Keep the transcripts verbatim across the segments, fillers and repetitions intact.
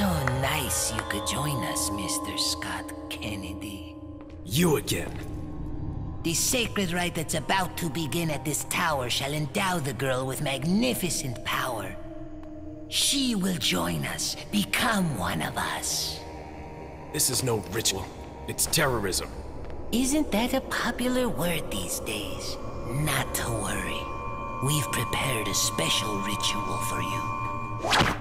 So nice you could join us, Mister Scott Kennedy. You again. The sacred rite that's about to begin at this tower shall endow the girl with magnificent power. She will join us, become one of us. This is no ritual. It's terrorism. Isn't that a popular word these days? Not to worry. We've prepared a special ritual for you.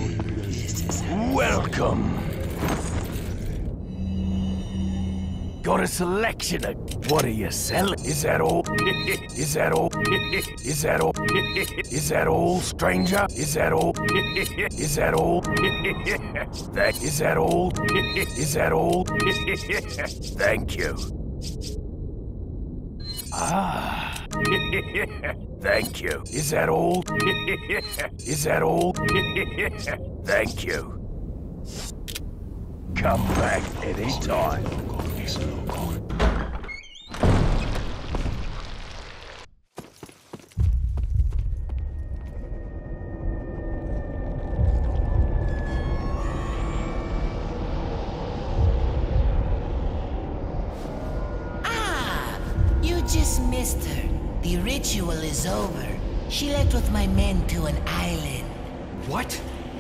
Welcome. got a selection of... What are you selling? Is that all? Is that all? Is that all? Is that all, stranger? Is that all? Is that all? That, is that all? Is that all? Thank you. Ah. Thank you. Is that all? Is that all? Thank you. Come back anytime. Ah, you just missed her. The ritual is over. She left with my men to an island. What?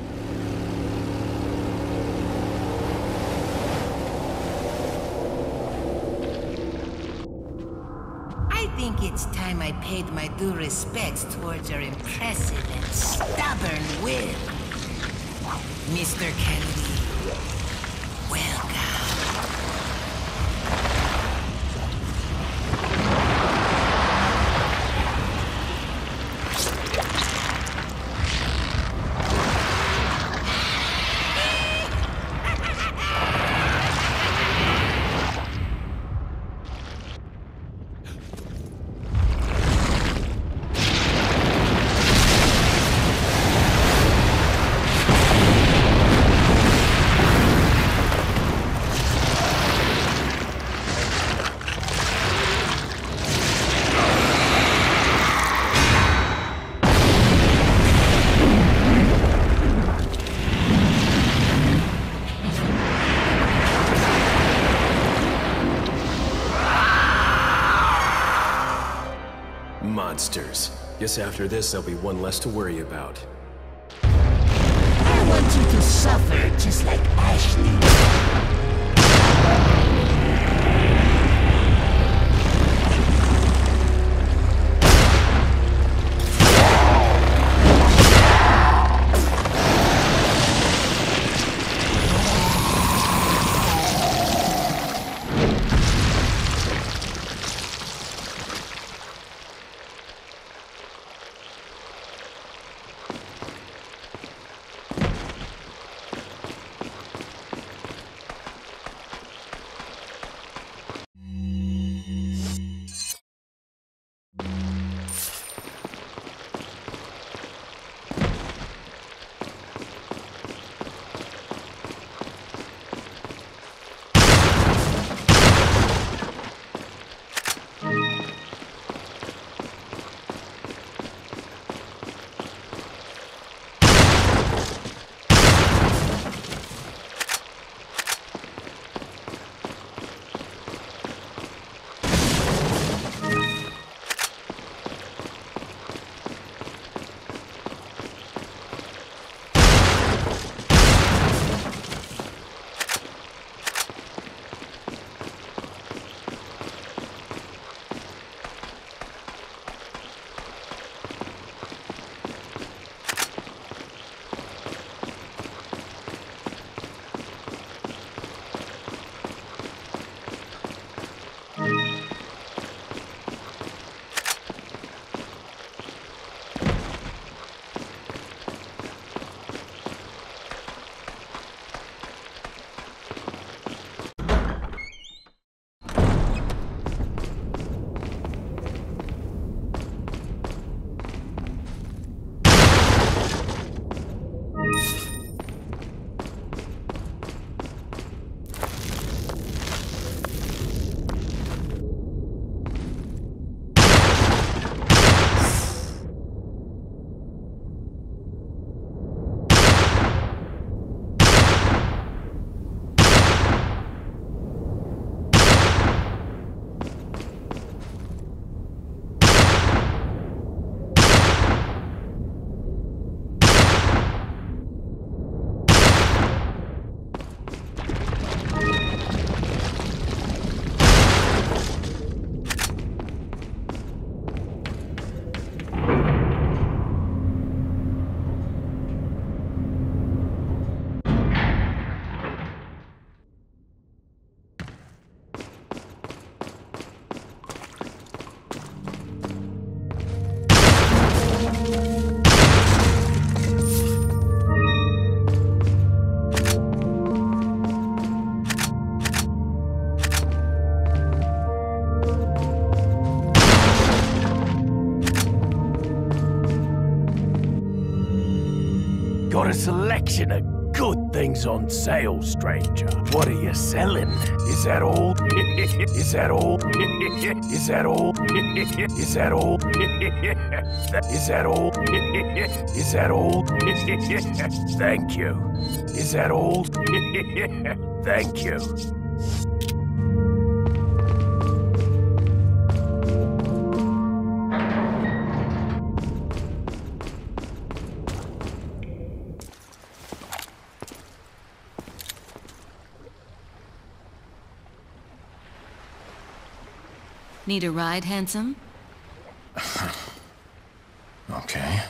I think it's time I paid my due respects towards your impressive and stubborn will. Mister Kennedy, welcome. Monsters. Guess after this, there'll be one less to worry about. I want you to suffer just like Ashley. Got a selection of good things on sale, stranger. What are you selling? Is that all? Is that all? Is that all? Is that all? Is that all? Is that all? Thank you. Is that all? Thank you. Need a ride, handsome? Okay.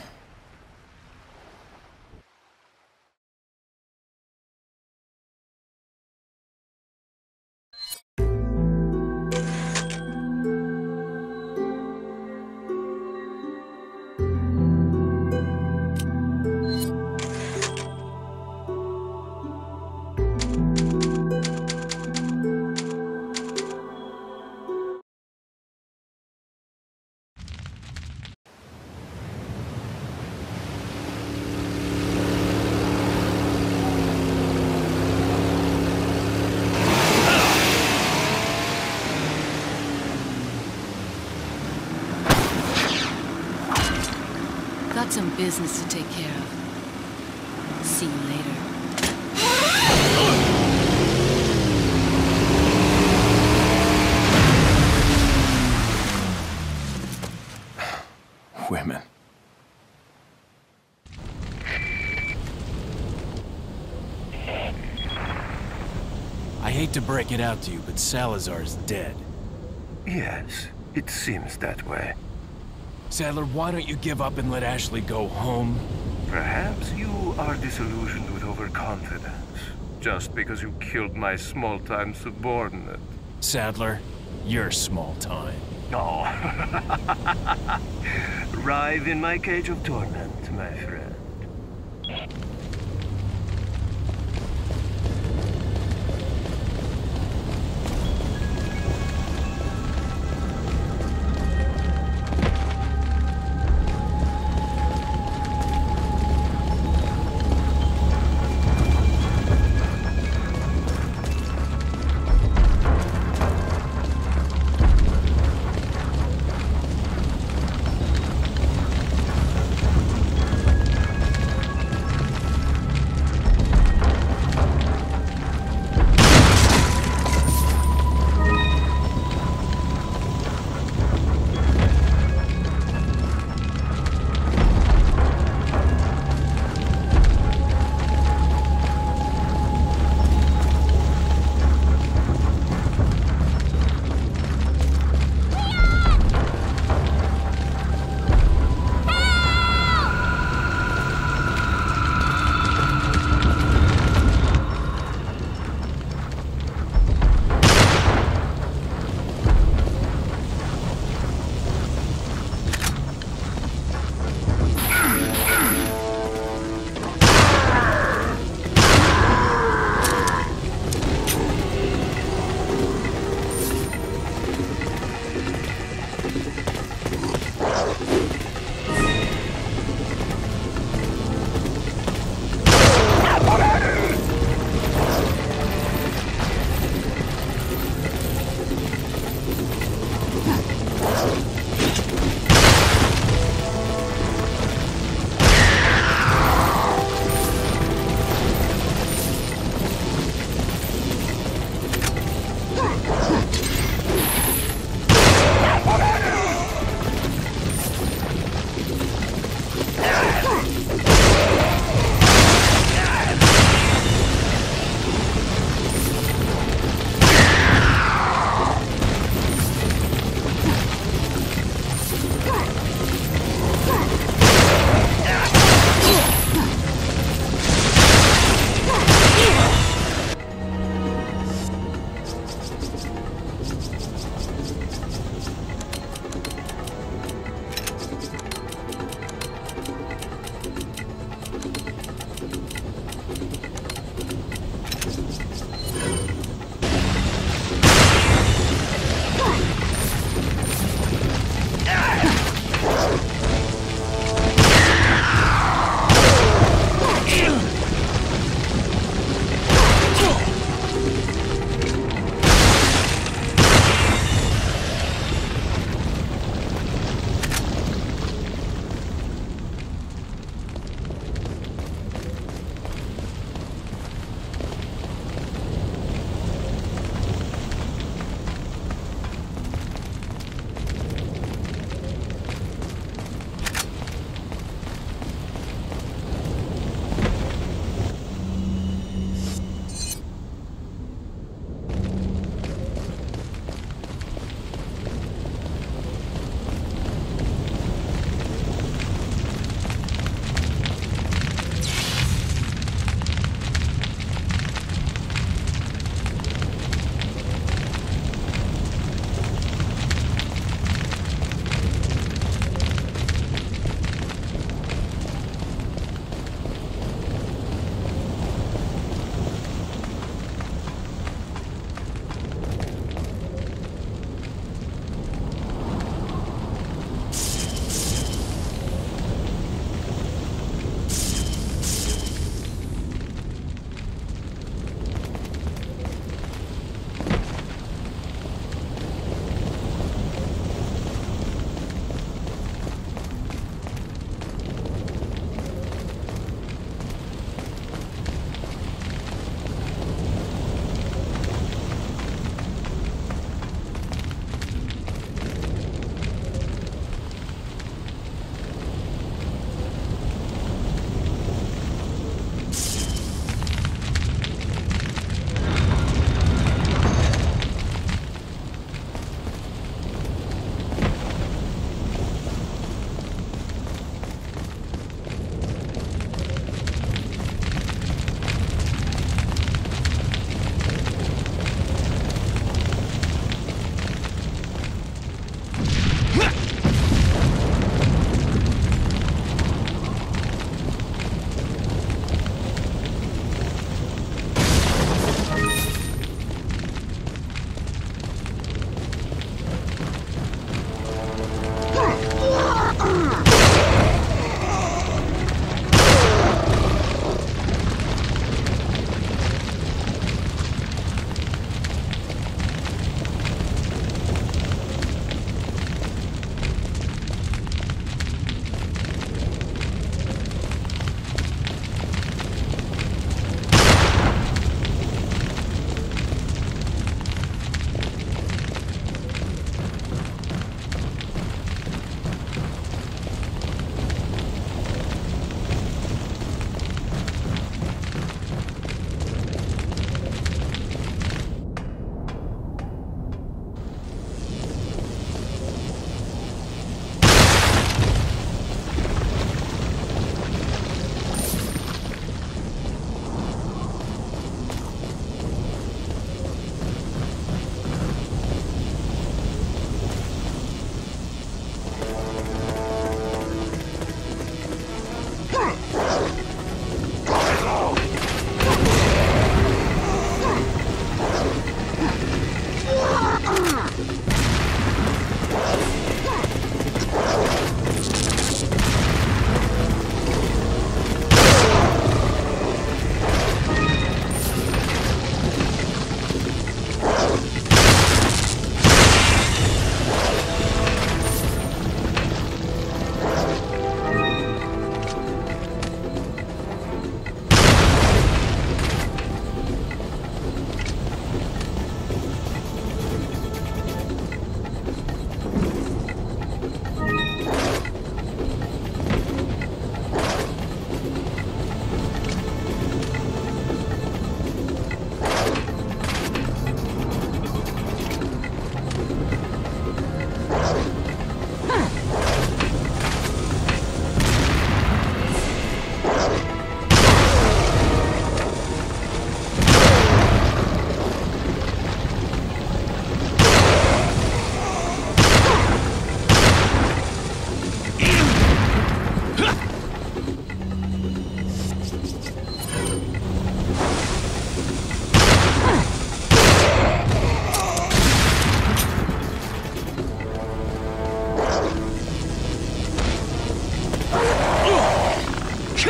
Got some business to take care of. See you later. Women. I hate to break it out to you, but Salazar's dead. Yes, it seems that way. Sadler, why don't you give up and let Ashley go home? Perhaps you are disillusioned with overconfidence, just because you killed my small-time subordinate. Sadler, you're small time. Oh. Writhe in my cage of torment, my friend.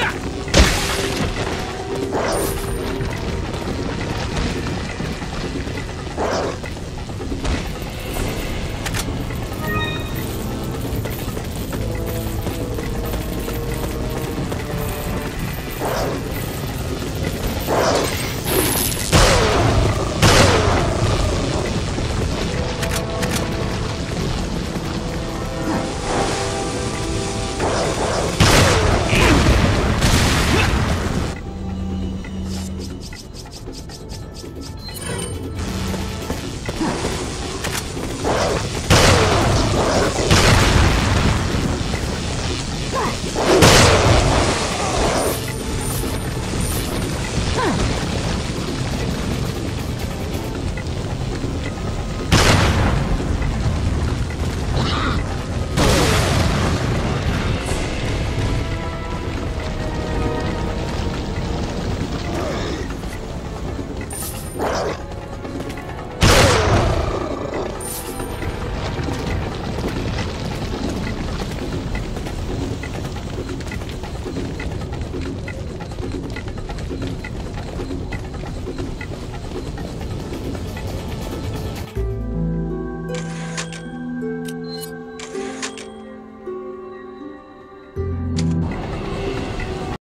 Ha!